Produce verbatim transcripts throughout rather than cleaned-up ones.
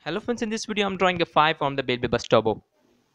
Hello friends, in this video I'm drawing a five from the Beyblade bus turbo.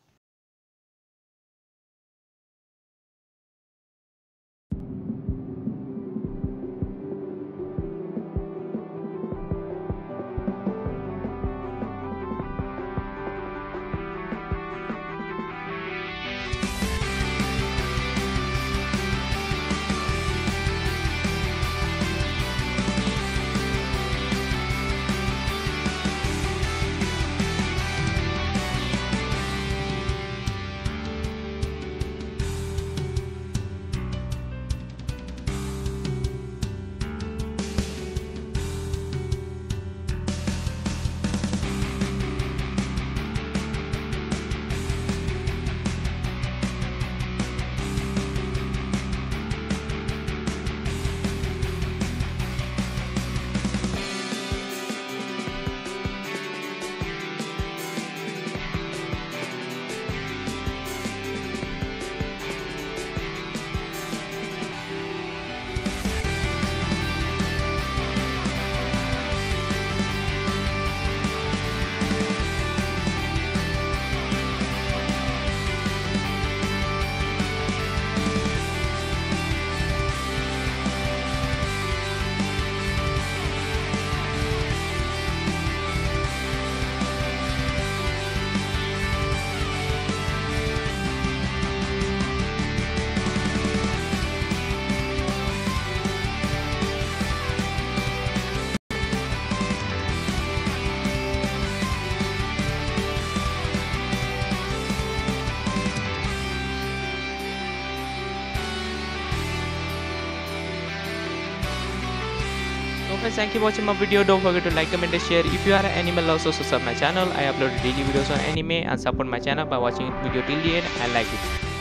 So friends, thank you for watching my video. Don't forget to like, comment and share. If you are an animal lover, so subscribe my channel. I upload daily videos on anime and support my channel by watching video till the end and like it.